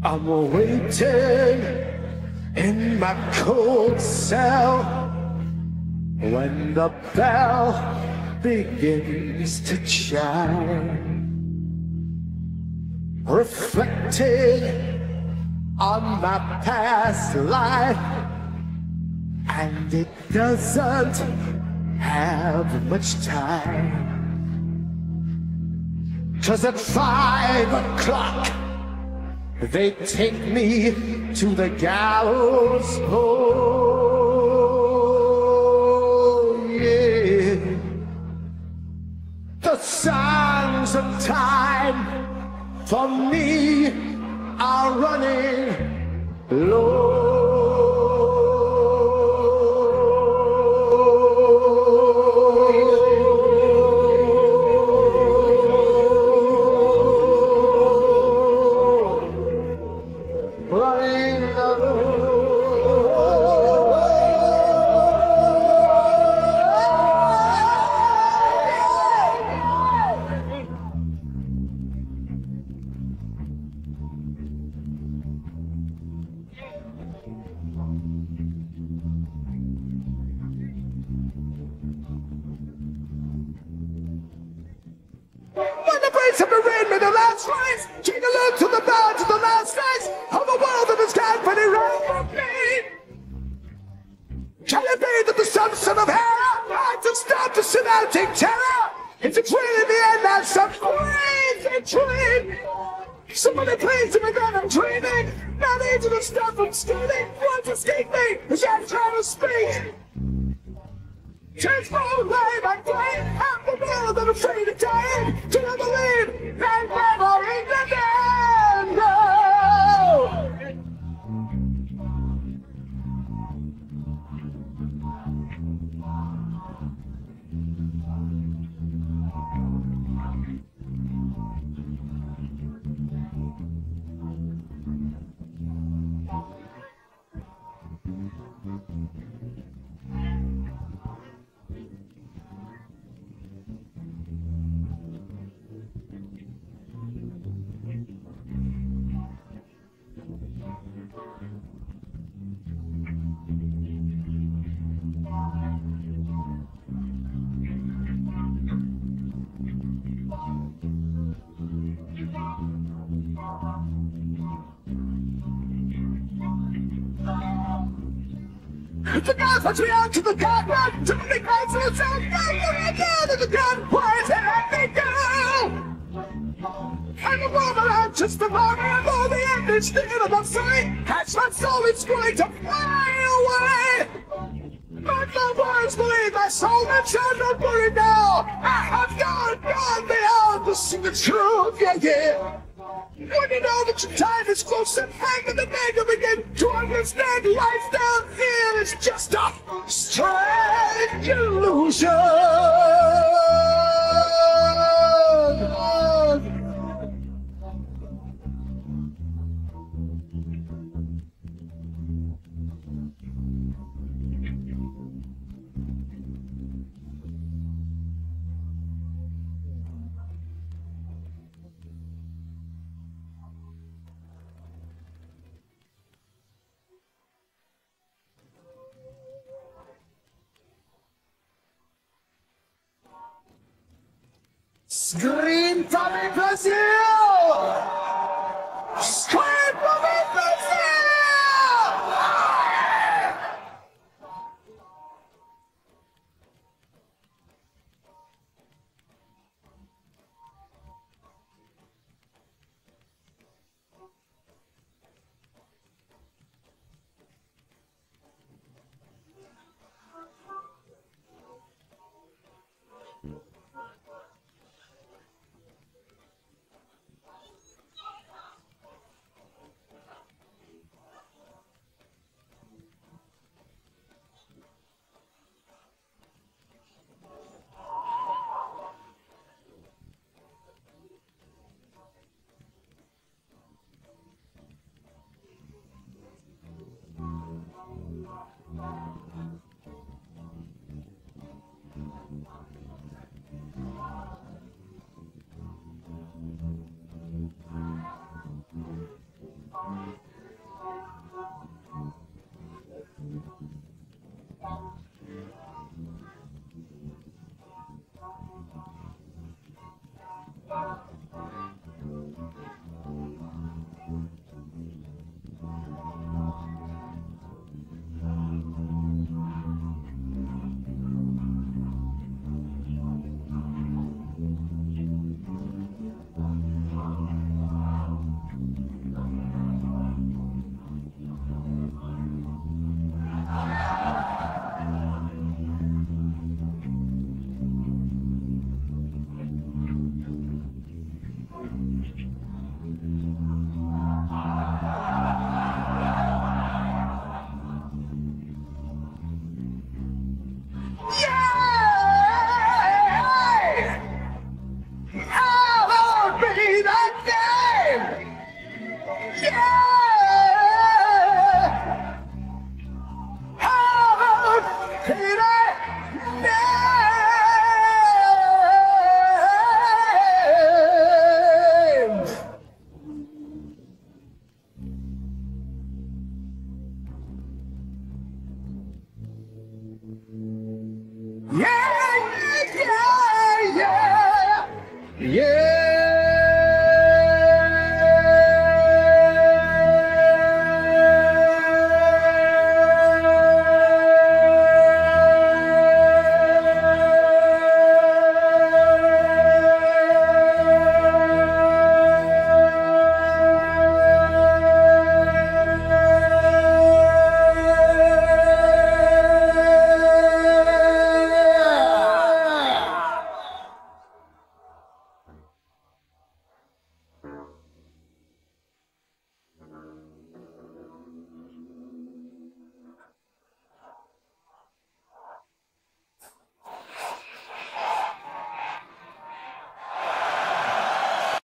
I'm waiting in my cold cell when the bell begins to chime, reflecting on my past life, and it doesn't have much time. 'Cause at 5 o'clock they take me to the gallows pole. Yeah, the sands of time for me are running low. Of the rain with the last race, king alert to the bound to the last face of a world that is company right for me. Can it be that the sunset of hell had to stop the semantic terror? It's a dream in the end, that's some crazy dream. Somebody please tell me that I'm dreaming. Not easy to stop from screaming. Want to escape me as I'm trying to speak. Transform life, I'm dying. I'm the world that I'm afraid of dying. Do not believe that never in the end. No. The gods watch me out to the god run, to the gods will sound again, and the god quiet and let me go. And the world around just the moment of all the end is the end of the sight. Catch my soul, it's going to fly away. But my words believe my soul and shall not worry now. I have gone beyond to see the truth, yeah. When you know that your time is close and hang in the day to begin to understand life down here is just a strange illusion. Scream for me, Brazil! Scream for me, Brazil! Yeah.